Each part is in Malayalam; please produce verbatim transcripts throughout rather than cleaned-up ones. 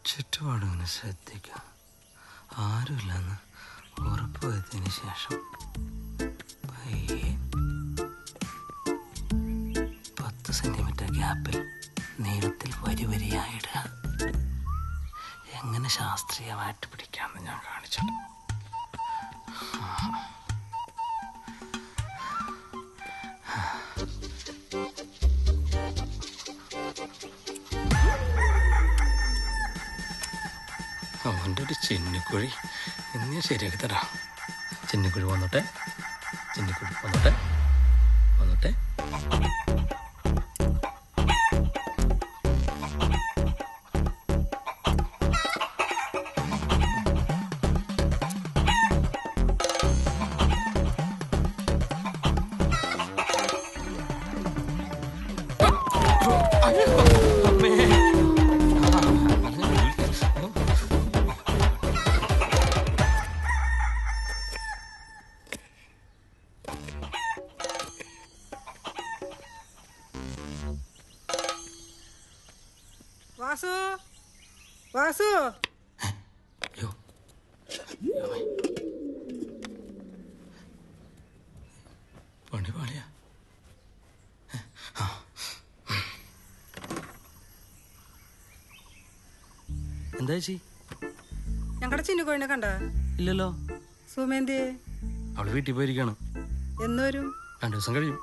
ചുറ്റുപാടുങ്ങനെ ശ്രദ്ധിക്കാം. ആരുമില്ലെന്ന് ഉറപ്പ് വരുത്തിയതിന് ശേഷം പയ്യെ പത്ത് സെന്റിമീറ്റർ ഗ്യാപ്പിൽ നീളത്തിൽ വരി വരിയായിടുക. എങ്ങനെ ശാസ്ത്രീയമായിട്ട് പിടിക്കാമെന്ന് ഞാൻ കാണിച്ചിട്ടുണ്ട്. അവൻ്റെ ഒരു ചിന്നിക്കുഴി ഇന്ന് ശരിയാക്കി തരാം. ചിന്നിക്കുഴി വന്നോട്ടെ, ചിന്നിക്കുഴി വന്നോട്ടെ, വന്നോട്ടെ. വാസു, വാസു, പണി പാളിയാ. എന്താ ചേച്ചി? ഞങ്ങളുടെ ചിന്നുകോഴിനെ കണ്ട? ഇല്ലല്ലോ. സുമേന്തി അവള് വീട്ടിൽ പോയിരിക്കാണ്. എന്ന് വരും? രണ്ടു ദിവസം കഴിയും.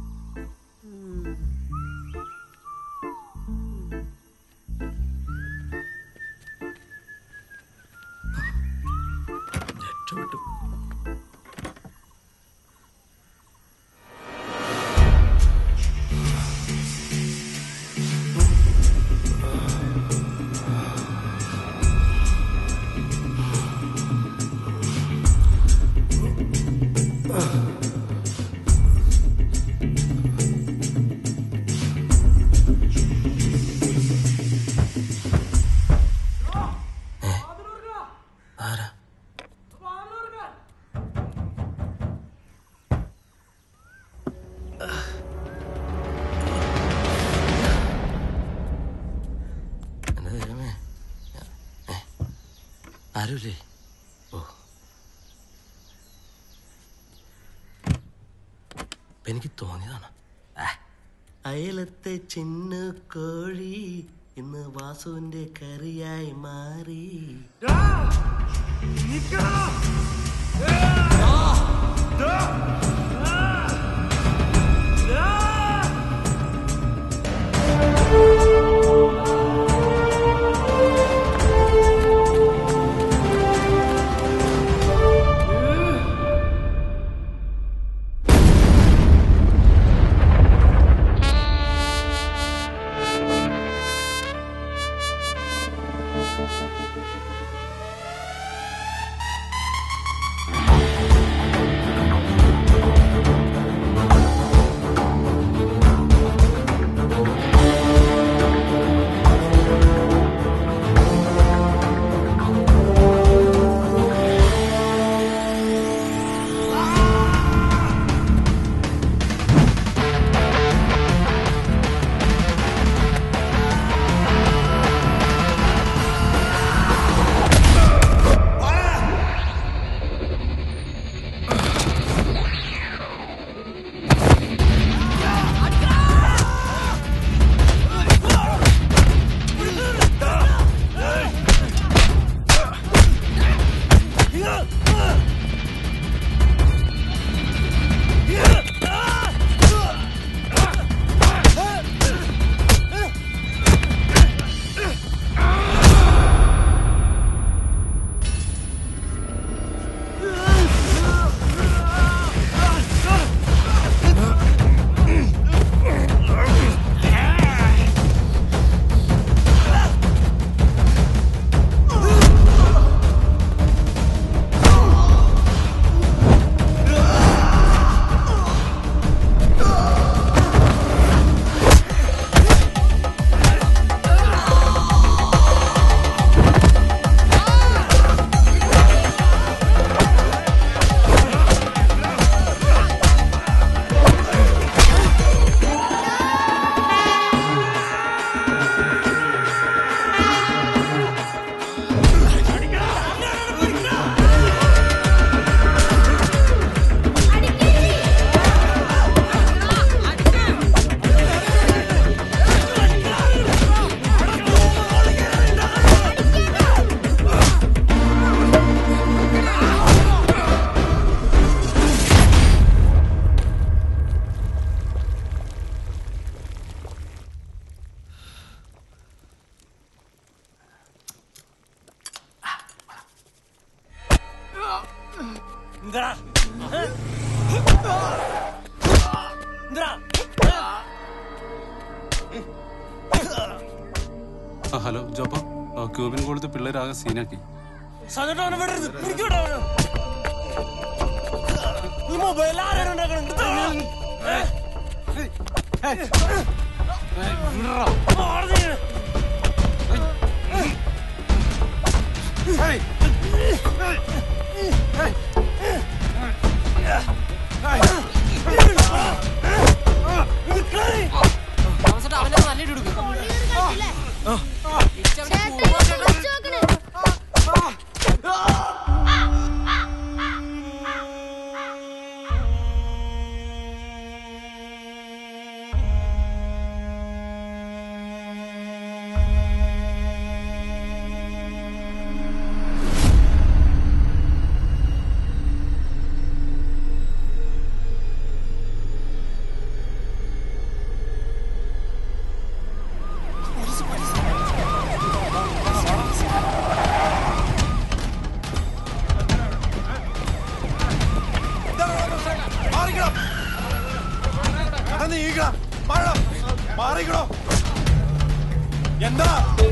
ആരുല്ലേ? ഓ, എനിക്ക് തോന്നിയതാണ്. അയലത്തെ ചിന്ന കോഴി ഇന്ന് വാസുവിന്റെ കറിയായി മാറി. ഹലോ ജോപ്പ, ക്യൂബിൻ കൊടുത്ത് പിള്ളേരാകെ സീനാക്കി. എന്താ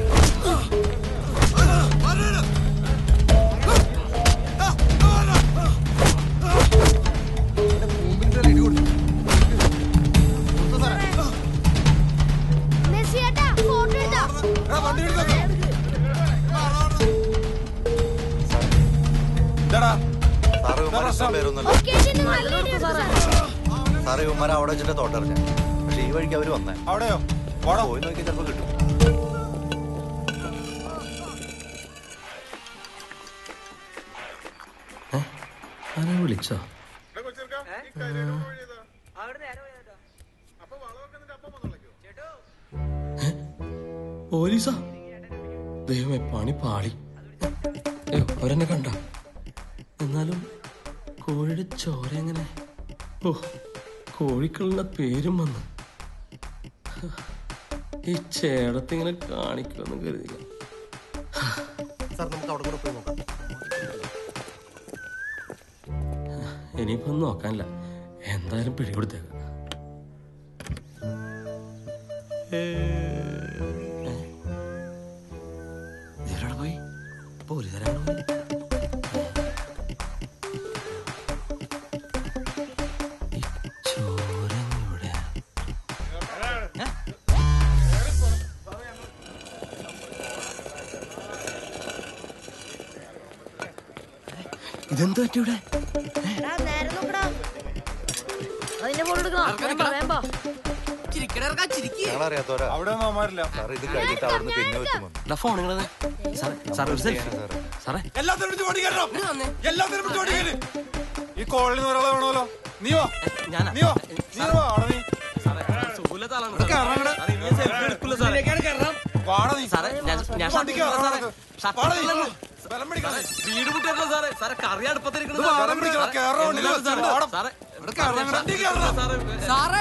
സാറേ ഉമ്മാരെ അവിടെ വെച്ചിട്ട് തോട്ടറിഞ്ഞ, പക്ഷെ ഈ വഴിക്ക് അവര് വന്നേ. അവിടെയോ? പോയി നോക്കി ചിലപ്പോ കിട്ടും. ആരാ വിളിച്ചോ? പോലീസാ? ദൈവമേ, പണി പാളി. അയ്യോ, അവരെന്നെ കണ്ട. എന്നാലും കോഴിയുടെ ചോര എങ്ങനെ? ഓ, കോഴിക്കുള്ള പേരും വന്നു. ഈ ചേടത്തിങ്ങനെ കാണിക്കുമെന്ന് കരുതില്ല. ഇനിയിപ്പോ ഒന്നും നോക്കാനില്ല, എന്തായാലും പിടികൊടുത്തേക്ക്. ഇവരോടെ പോയി പോലീസുകാരാണ് പോയി. ഇതെന്താ പറ്റിയുടെ? അവിടെ ഒന്നും സാർ ഇത് കഴിഞ്ഞിട്ട് അവിടുന്ന് പിന്നെ വെച്ചു ഫോണുകളത് ഈ കോളനി ഒരാളെ വേണമല്ലോ. നീ വാ, നീ വാ, നീ വാ. വീട് മുട്ടല്ലോ സാറേ. സാറെ കറി അടുപ്പത്തിരിക്കുന്നത് സാറേ.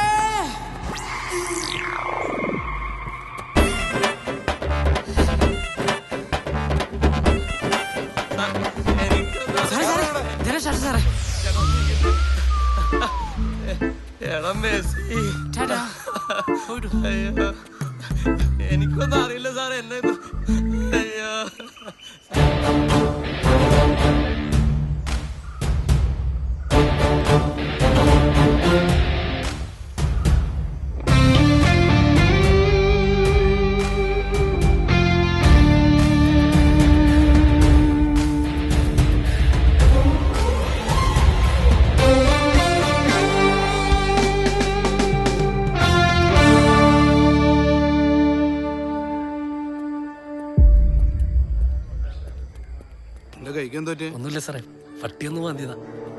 എനിക്കൊന്നും അറിയില്ല സാറേ. എന്നെ അയ്യോ, ഒന്നുമില്ല സാറേ, പട്ടിയൊന്നും വന്നിയതാ.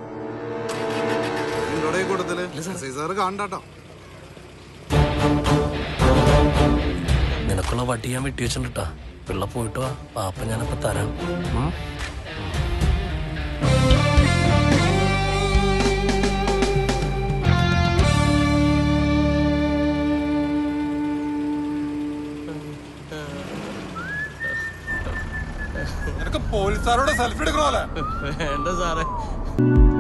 നിനക്കുള്ള വട്ടി ഞാൻ വെട്ടി വെച്ചിട്ടാ. പിള്ള പോയിട്ട് വാ, പാപ്പ ഞാനപ്പോ തരാം. നിനക്ക് പോലീസുകാരോട് സെൽഫി എടുക്കണോല്ലേ? വേണ്ട സാറേ.